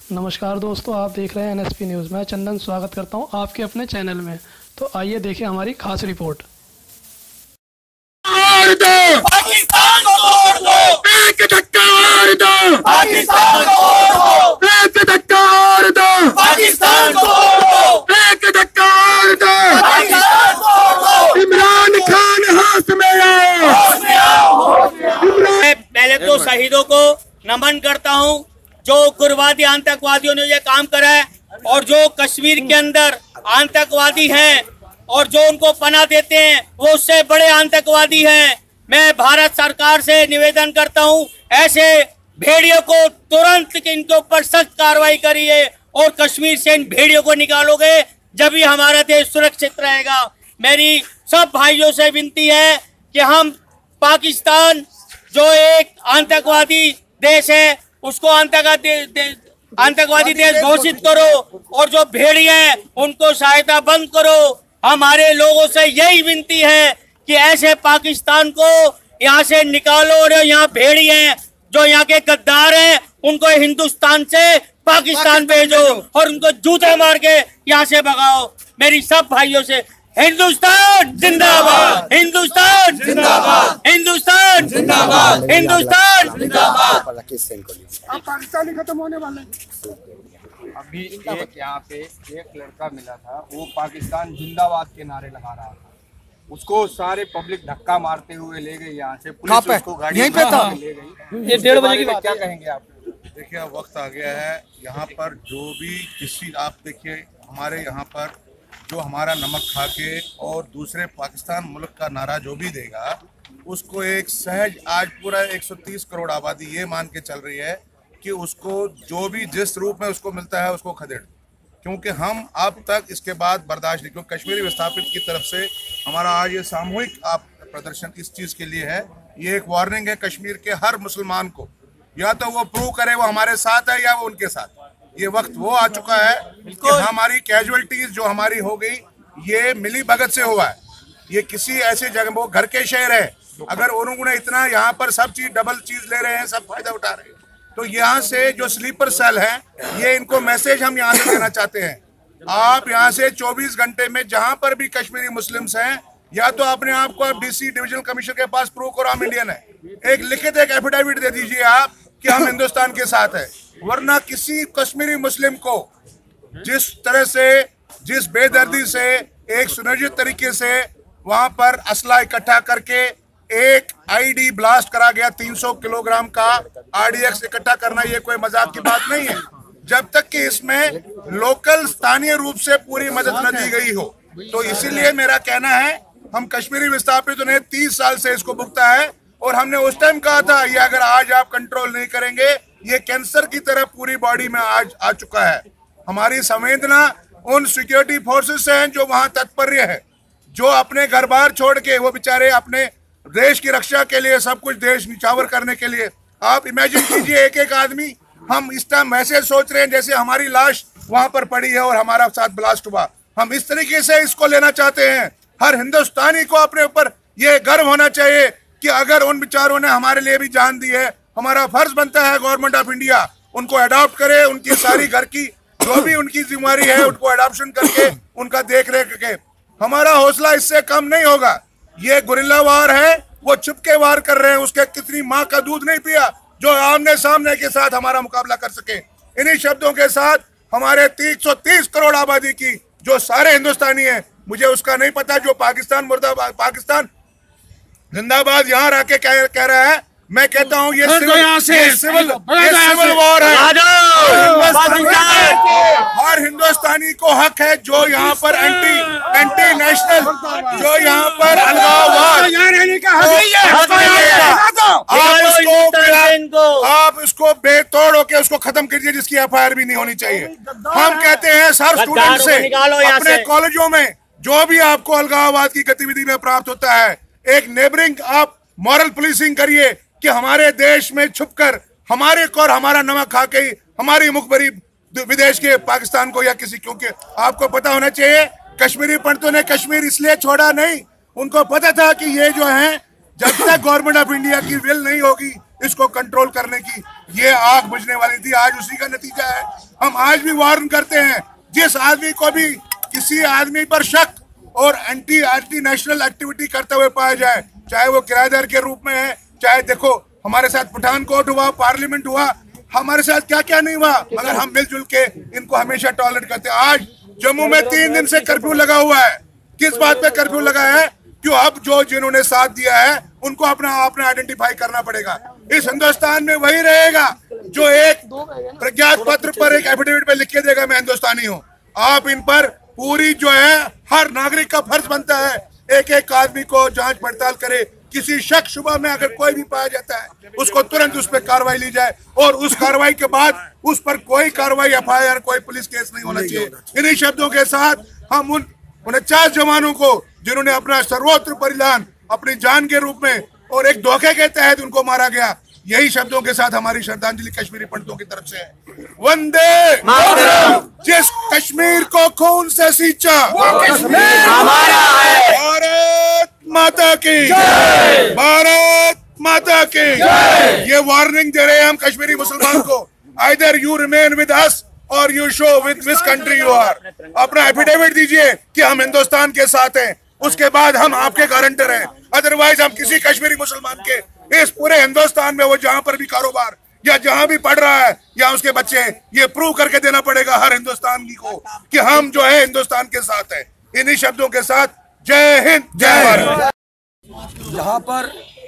नमस्कार दोस्तों, आप देख रहे हैं एनएसपी न्यूज़। मैं चंदन स्वागत करता हूं आपके अपने चैनल में। तो आइए देखें हमारी खास रिपोर्ट। पाकिस्तान को तोड़ दो, एक धक्का और दो, पाकिस्तान को तोड़ दो, एक धक्का और दो, पाकिस्तान को तोड़ दो, एक धक्का और दो, पाकिस्तान को तोड़ दो। इमरान खान होश में आओ। मैं पहले तो शहीदों को नमन करता हूं, जो उग्रवादी आतंकवादियों ने ये काम करा है और जो कश्मीर के अंदर आतंकवादी हैं और जो उनको पनाह देते हैं वो उससे बड़े आतंकवादी हैं। मैं भारत सरकार से निवेदन करता हूं, ऐसे भेड़ियों को तुरंत इनके ऊपर सख्त कार्रवाई करिए और कश्मीर से इन भेड़ियों को निकालोगे जब ही हमारा देश सुरक्षित रहेगा। मेरी सब भाइयों से विनती है कि हम पाकिस्तान जो एक आतंकवादी देश है उसको आतंकवादी देश घोषित करो और जो भेड़िए हैं उनको सहायता बंद करो। हमारे लोगों से यही विनती है कि ऐसे पाकिस्तान को यहाँ से निकालो और यहाँ भेड़िए हैं जो यहाँ के गद्दार हैं उनको हिंदुस्तान से पाकिस्तान भेजो और उनको जूते मार के यहाँ से भगाओ। मेरी सब भाइयों से हिंदुस्तान जिंदाबाद, हिंदुस्तान जिंदाबाद, हिंदुस्तान जिंदाबाद, हिंदुस्तान जिंदाबाद। अब पाकिस्तानी खत्म होने वाले। अभी एक यहाँ पे एक लड़का मिला था, वो पाकिस्तान जिंदाबाद के नारे लगा रहा था। उसको सारे पब्लिक धक्का मारते हुए ले गई यहाँ से, पुलिस उसको गाड़ी में ले गई। ये 1:30 बजे की बात क्या कहेंगे आप? देखिए, अब वक्त आ गया है यहाँ पर जो भी किसी आप देखिए हमारे यहाँ पर जो हमारा नमक खा के और दूसरे पाकिस्तान मुल्क का नारा जो भी देगा उसको एक सहज, आज पूरा 130 करोड़ आबादी ये मान के चल रही है कि उसको जो भी जिस रूप में उसको मिलता है उसको खदेड़, क्योंकि हम अब तक इसके बाद बर्दाश्त नहीं। क्योंकि कश्मीरी विस्थापित की तरफ से हमारा आज ये सामूहिक आप प्रदर्शन इस चीज़ के लिए है, ये एक वार्निंग है कश्मीर के हर मुसलमान को, या तो वो प्रूव करे वो हमारे साथ है या वो उनके साथ। ये वक्त वो आ चुका है कि हमारी कैजुअलिटीज जो हमारी हो गई ये मिली भगत से हुआ है। ये किसी ऐसे जगह, वो घर के शहर है, अगर उन्होंने इतना यहाँ पर सब चीज डबल चीज ले रहे हैं, सब फायदा उठा रहे हैं, तो यहाँ से जो स्लीपर सेल है ये इनको मैसेज हम यहाँ से देना चाहते हैं। आप यहाँ से 24 घंटे में जहाँ पर भी कश्मीरी मुस्लिम्स हैं, या तो अपने आप को आप डीसी डिविजनल कमिश्नर के पास प्रूव करो हम इंडियन है, एक लिखित एक एफिडेविट दे दीजिए आप कि हम हिंदुस्तान के साथ है। वरना किसी कश्मीरी मुस्लिम को जिस तरह से, जिस बेदर्दी से, एक सुनियोजित तरीके से वहां पर असला इकट्ठा करके एक आईडी ब्लास्ट करा गया, 300 किलोग्राम का आरडीएक्स इकट्ठा करना ये कोई मजाक की बात नहीं है, जब तक कि इसमें लोकल स्थानीय रूप से पूरी मदद न दी गई हो। तो इसीलिए मेरा कहना है, हम कश्मीरी विस्थापितों ने 30 साल से इसको भुगता है और हमने उस टाइम कहा था ये अगर आज आप कंट्रोल नहीं करेंगे ये कैंसर की तरह पूरी बॉडी में आज आ चुका है। हमारी संवेदना उन सिक्योरिटी फोर्सेस से हैं जो वहां तत्पर्य है, जो अपने घर बार छोड़ के वो बेचारे अपने देश की रक्षा के लिए सब कुछ देश निछावर करने के लिए। आप इमेजिन कीजिए एक एक आदमी, हम इस टाइम ऐसे सोच रहे हैं जैसे हमारी लाश वहां पर पड़ी है और हमारा साथ ब्लास्ट हुआ। हम इस तरीके से इसको लेना चाहते हैं। हर हिंदुस्तानी को अपने ऊपर ये गर्व होना चाहिए कि अगर उन बेचारों ने हमारे लिए भी जान दी है, हमारा फर्ज बनता है गवर्नमेंट ऑफ इंडिया उनको अडॉप्ट करे, उनकी सारी घर की जो भी उनकी जिम्मेवारी है उनको अडॉप्शन करके उनका देख रेख करके। हमारा हौसला इससे कम नहीं होगा। ये गुरिल्ला वार है, वो छुप के वार कर रहे हैं, उसके कितनी माँ का दूध नहीं पिया जो आमने सामने के साथ हमारा मुकाबला कर सके। इन्हीं शब्दों के साथ हमारे 330 करोड़ आबादी की जो सारे हिंदुस्तानी हैं, मुझे उसका नहीं पता जो पाकिस्तान मुर्दाबाद, पाकिस्तान जिंदाबाद यहाँ रह के कह रहा है, मैं कहता हूँ ये सिविल वॉर है। हर हिंदुस्तानी को हक है जो यहाँ पर एंटी नेशनल, जो यहाँ पर अलगाववाद, आप इसको बेतोड़ होके उसको खत्म कीजिए, जिसकी एफआईआर भी नहीं होनी चाहिए। हम कहते हैं सर स्टूडेंट से अपने कॉलेजों में जो भी आपको अलगाववाद की गतिविधि में प्राप्त होता है, एक नेबरिंग आप मॉरल पुलिसिंग करिए कि हमारे देश में छुपकर हमारे को और हमारा नमक खा के हमारी मुखबरी विदेश के पाकिस्तान को या किसी, क्योंकि आपको पता होना चाहिए कश्मीरी पंडितों ने कश्मीर इसलिए छोड़ा नहीं, उनको पता था कि ये जो है जब तक गवर्नमेंट ऑफ इंडिया की विल नहीं होगी इसको कंट्रोल करने की। ये आग बुझने वाली थी, आज उसी का नतीजा है। हम आज भी वार्न करते हैं, जिस आदमी को भी किसी आदमी पर शक और एंटी नेशनल एक्टिविटी करते हुए पाया जाए, चाहे वो किराएदार के रूप में है, चाहे देखो हमारे साथ पठानकोट हुआ, पार्लियामेंट हुआ, हमारे साथ क्या क्या नहीं हुआ, मगर हम मिलजुल के इनको हमेशा टॉलरेट करते हैं। आज जम्मू में 3 दिन से कर्फ्यू लगा हुआ है। किस बात पे कर्फ्यू लगा है? क्यों? अब जो जिन्होंने साथ दिया है उनको अपना आइडेंटिफाई करना पड़ेगा। इस हिंदुस्तान में वही रहेगा जो एक प्रज्ञात पत्र पर, एक एफिडेविट पे लिख के देगा मैं हिंदुस्तानी हूँ। आप इन पर पूरी जो है हर नागरिक का फर्ज बनता है एक एक आदमी को जांच पड़ताल करे। किसी शक शुबा में अगर कोई भी पाया जाता है उसको तुरंत उस पर कार्रवाई ली जाए, और उस कार्रवाई के बाद उस पर कोई कार्रवाई, FIR, कोई पुलिस केस नहीं होना चाहिए। इन्हीं शब्दों के साथ हम उन 49 जवानों को जिन्होंने अपना सर्वोच्च बलिदान अपनी जान के रूप में और एक धोखे के तहत उनको मारा गया, यही शब्दों के साथ हमारी श्रद्धांजलि कश्मीरी पंडितों की तरफ से है। वंदे मातरम। जिस कश्मीर को खून से सींचा वो कश्मीर हमारा है। भारत माता की जय। भारत माता की जय। ये वार्निंग दे रहे हैं हम कश्मीरी मुसलमान को, either you remain with us or you show with which country you are. अपना एफिडेविट दीजिए कि हम हिंदुस्तान के साथ हैं, उसके बाद हम आपके गारंटर हैं। अदरवाइज हम किसी कश्मीरी मुसलमान के इस पूरे हिंदुस्तान में वो जहां पर भी कारोबार या जहां भी पढ़ रहा है या उसके बच्चे, ये प्रूव करके देना पड़ेगा हर हिंदुस्तानी को कि हम जो है हिंदुस्तान के साथ हैं। इन्हीं शब्दों के साथ जय हिंद, जय भारत। यहाँ पर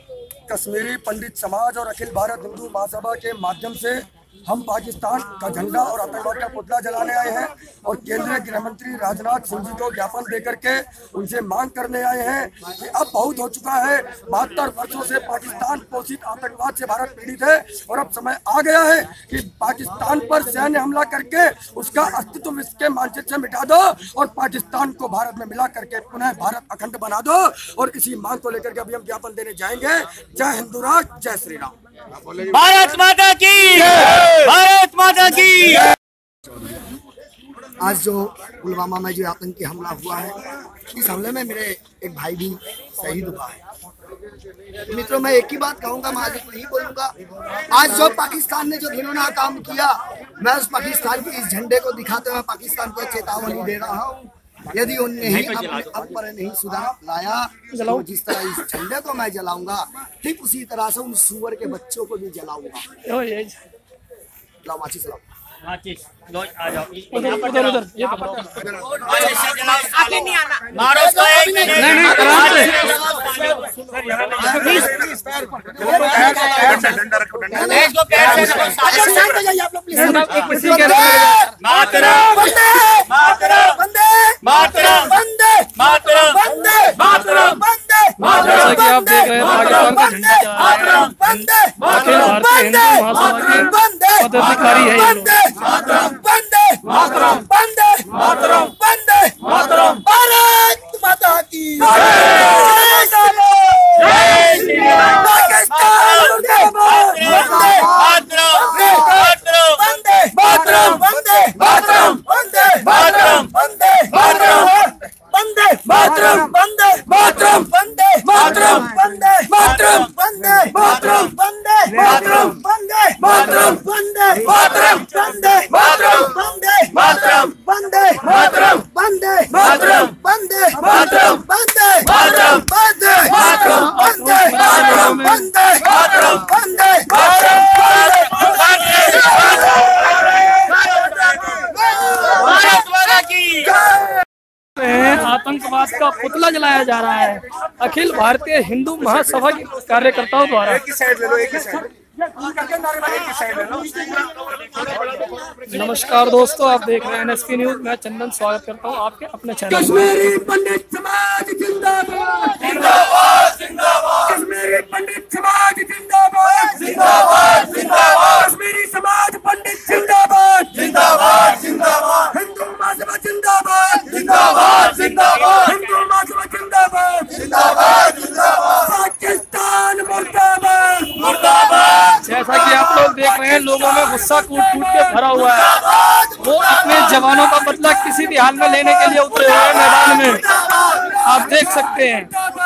कश्मीरी पंडित समाज और अखिल भारत हिंदू महासभा के माध्यम से हम पाकिस्तान का झंडा और आतंकवाद का पुतला जलाने आए हैं और केंद्रीय गृह मंत्री राजनाथ सिंह जी को ज्ञापन देकर के उनसे मांग करने आए हैं कि अब बहुत हो चुका है। 72 वर्षों से पाकिस्तान पोषित आतंकवाद से भारत पीड़ित है और अब समय आ गया है कि पाकिस्तान पर सैन्य हमला करके उसका अस्तित्व विश्व के मानचित्र से मिटा दो और पाकिस्तान को भारत में मिला करके पुनः भारत अखंड बना दो। और इसी मांग को लेकर के अभी हम ज्ञापन देने जाएंगे। जय हिंदू राज, जय श्री राम। भारत माता की, भारत माता की। आज जो पुलवामा में जो आतंकी हमला हुआ है, इस हमले में मेरे एक भाई भी शहीद हुआ है। मित्रों, मैं एक ही बात कहूंगा, मैं आज नहीं बोलूंगा। आज जो पाकिस्तान ने जो घिनौना काम किया, मैं उस पाकिस्तान के इस झंडे को दिखाते हुए पाकिस्तान को चेतावनी दे रहा हूँ, यदि उनने ही अब पर नहीं सुधार लाया तो जिस तरह इस झंडे को मैं जलाऊंगा, ठीक उसी तरह से उन सुअर के बच्चों को भी जलाऊंगा। लाओ माचिस, लाओ माचिस, लो आ जाओ उधर उधर, ये आगे नहीं आना, मारो उसको एक नहीं डंडा रखो, डंडा इसको पैर से रखो, साइड पे जाइए आप लोग प्लीज। मातरम वंदे मातरम वंदे मातरम वंदे मातरम वंदे मातरम वंदे। जैसा कि आप देख रहे हैं पाकिस्तान का झंडा चला रहे हैं वंदे अखिल भारतीय हिंदू महासभा के पदाधिकारी है ये लोग। वंदे मातरम वंदे मातरम वंदे मातरम। भारत माता की आतंकवाद का पुतला जलाया जा रहा है अखिल भारतीय हिंदू महासभा के कार्यकर्ताओं द्वारा। नमस्कार दोस्तों, आप देख रहे हैं NSP न्यूज। मैं चंदन स्वागत करता हूं आपके अपने चैनल। कश्मीरी पंडित समाज जिंदाबाद, जिंदाबाद, जिंदाबाद। कश्मीरी पंडित समाज जिंदाबाद, जिंदाबाद, जिंदाबाद। कश्मीरी समाज पंडित जिंदाबाद, जिंदाबाद, जिंदाबाद। हिंदू महासभा जिंदाबाद, जिंदाबाद, जिंदाबाद। हिंदू महासभा जिंदाबाद, जिंदाबाद, जिंदाबाद। पाकिस्तान मुर्दाबाद, मुर्दाबाद। जैसा कि आप लोग देख रहे हैं, लोगों में गुस्सा कूट कूट के भरा हुआ है। वो अपने जवानों का बदला किसी भी हाल में लेने के लिए उतरे हुए हैं मैदान में, आप देख सकते हैं।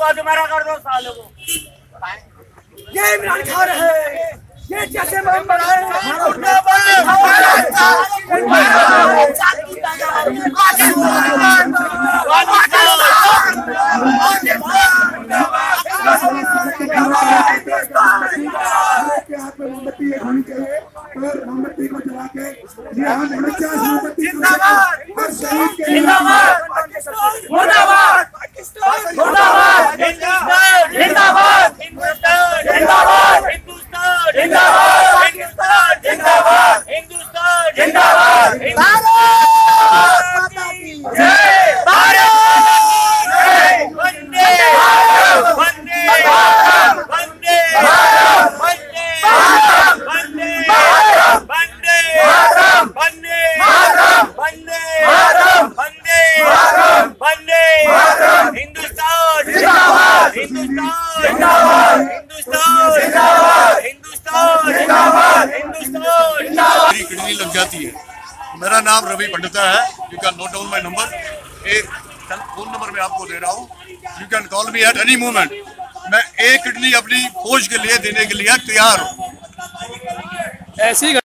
गोद मेरा कर दो सालों को। ये इमरान खान है, ये जैसे मोहम्मद मोमबत्ती होनी चाहिए और मोमबत्ती को जला के यहाँ मोमबत्ती जिंदाबाद जिंदाबाद मुर्दाबाद पाकिस्तान मुर्दाबाद हिंदुस्तान जिंदाबाद हिंदुस्तान जिंदाबाद हिंदुस्तान जिंदाबाद हिंदुस्तान जिंदाबाद हिंदुस्तान जिंदाबाद जय भारत वंदे वंदे वंदे वंदे वंदे वंदे वंदे वंदे वंदे वंदे हिंदुस्तान जिंदाबाद हिंदुस्तान जिंदाबाद हिंदुस्तान जिंदाबाद हिंदुस्तान जिंदाबाद हिंदुस्तान जिंदाबाद। मेरी किडनी लग जाती है। मेरा नाम रवि पंडिता है। You can note down my number. एक फोन नंबर मैं आपको दे रहा हूँ। You can call me at any moment. मैं एक किडनी अपनी फौज के लिए देने के लिए तैयार हूँ। ऐसी